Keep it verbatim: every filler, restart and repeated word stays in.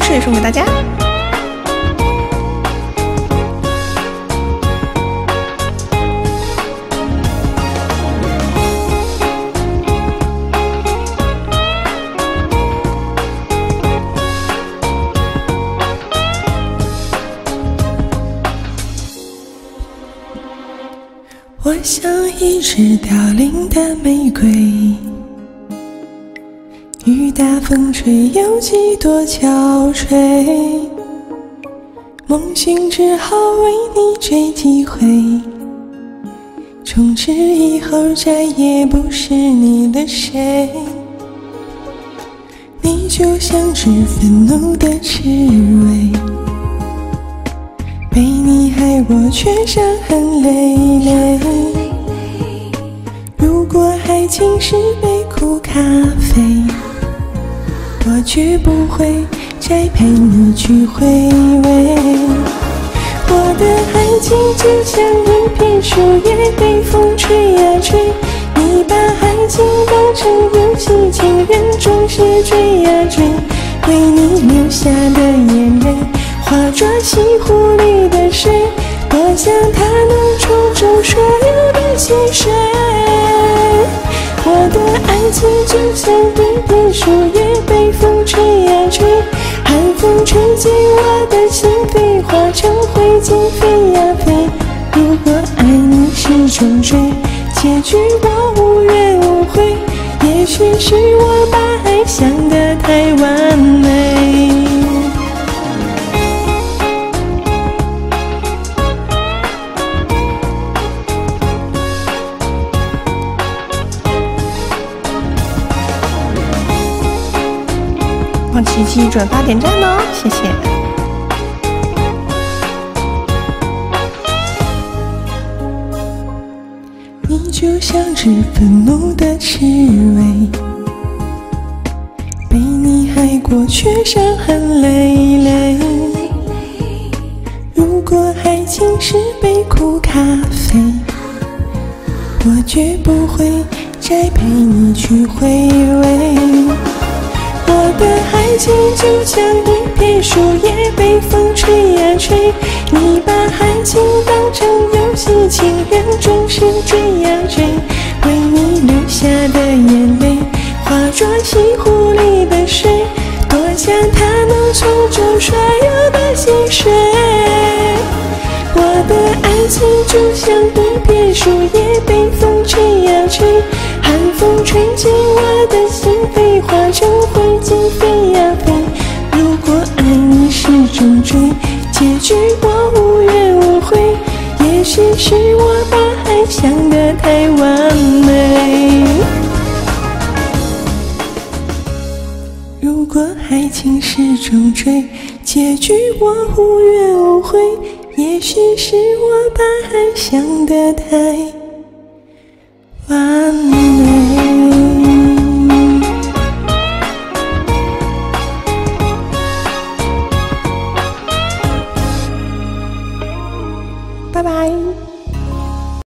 式送给大家。 我像一只凋零的玫瑰，雨打风吹，有几多憔悴。梦醒之后为你追机会，从此以后再也不是你的谁。你就像只愤怒的刺猬，被你害过却伤痕累累。如果爱情是杯苦咖啡，我绝不会再陪你去回味。我的爱情就像一片树叶，被风吹呀吹。你把爱情当成游戏，情人总是追呀追。为你流下的眼泪化作西湖里的水，多想它能冲走所有的溪水。我的爱情就像一片树叶，被风吹呀吹，寒风吹进我的心扉，化成灰烬飞呀飞。如果爱你是种罪，结局我无怨无悔，也许是我把爱想得太完美。 帮琪琪转发点赞哦，谢谢。 你就像只愤怒的刺猬，被你害过却伤痕累累。如果爱情是杯苦咖啡，我绝不会再陪你去回味。我的爱情就像一片树叶，被风吹呀吹。你把爱情当成游戏，情人总是追呀追。为你流下的眼泪化作西湖里的水，多想它能冲走所有的溪水。我的爱情就像一片树叶，被风吹呀吹，寒风吹进我的心扉，化成灰烬飞呀飞。如果爱你是种罪，结局我无怨无悔，也许是我把爱想得太完美。如果爱情是种罪，结局我无怨无悔，也许是我把爱想得太完美。